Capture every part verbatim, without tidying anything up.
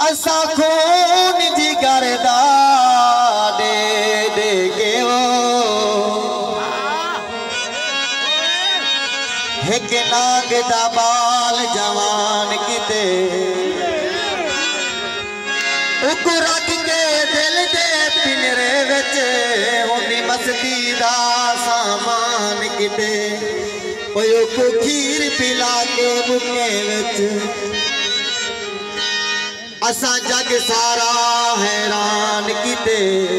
असा खून जिगर दा दे दे के वो एक नाग दा बाल जवान किते उकु रख के दिल दे पिंजरे विच हुंदी मस्ती दा सामान किते उकु खीर पिला के बुके विच असा जग सारा हैरान किते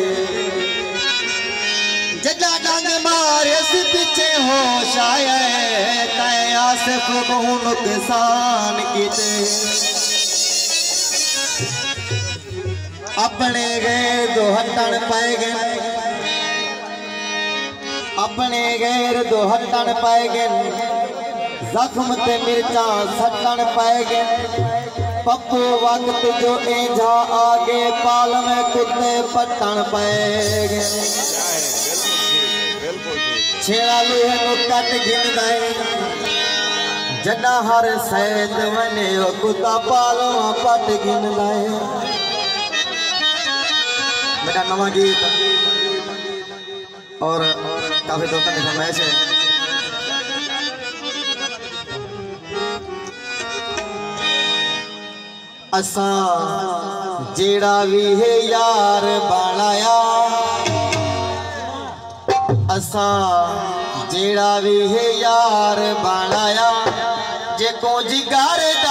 जगा डंग मारिस पीछे होश आया तय आसिफ को नुकसान किते अपने गैर दो हटन पाए गए अपने गैर दो हटन पाए गए जख्म ते मिर्चा सटन पाए गए पप्पू वक्त जो इंझा आगे पाल में कुत्ते पटन पाएगे छेड़ा लूहे नु कट गिनदा जड़ा हर सैद वने ओ कुत्ता पालो पट गिनदा मेरा नवा गीत और काफी दोस्तों की फरमाइश है। असा जेड़ा भी है यार बनाया असा जेड़ा भी है यार बनाया जे को जिगर